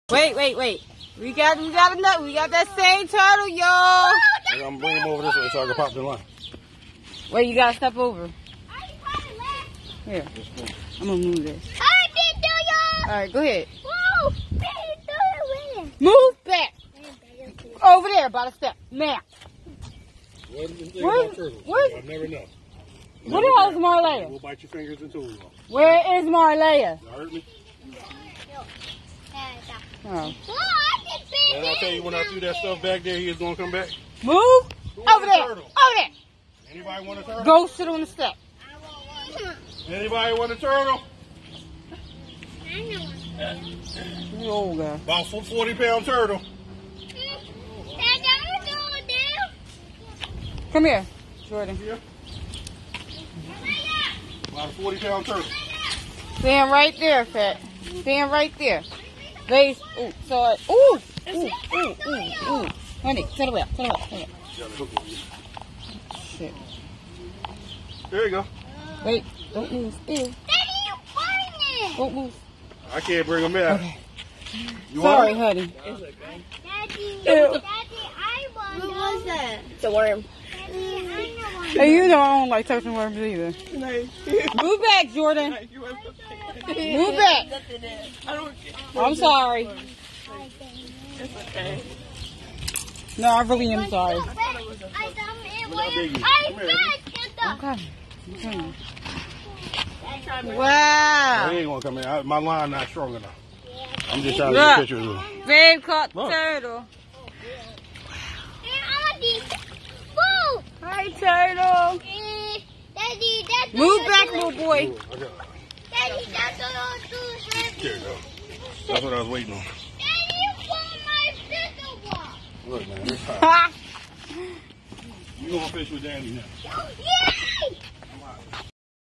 Wait. We got enough. We got that same turtle, y'all. I'm gonna bring him over this way so I can pop the line. Wait, you gotta step over. Here, I'm gonna move this. All right, go ahead. Move back. Over there, by the step. Now. What do you think about turtles? I never know. Where the hell is Marlea? We'll bite your fingers and toes off. Where is Marlea? You heard me? Oh. And I tell you, when I threw that stuff back there, he was gonna come back. Move. Over there. Over there. Anybody want a turtle? Go sit on the step. Anybody want a turtle? You old guy. About 40-pound turtle. Come here, Jordan. Yeah. About a 40-pound turtle. Stand right there, Fat. Stand right there. Raise. Ooh, sorry. Ooh. Honey, turn away. Shit. There you go. Wait, don't move. Ew. Daddy, you find it! Don't move. I can't bring him out. Okay. You Sorry, want honey. Daddy, Ew. I want What was that? It's a worm. Daddy, I want Hey, you know I don't like touching worms either. Move back, Jordan. Move back. I don't care. I'm sorry. It's okay. No, I really am sorry. Okay. Wow. He ain't gonna come in. My line not strong enough. I'm just trying to get pictures of him. Babe caught the turtle. Hi, turtle. Daddy, that's Move back, little boy. Daddy, that's all too heavy. There you go. That's what I was waiting on. Daddy, you want my bigger one. Look, man, this time. Ha! You gonna fish with Danny now. Yay!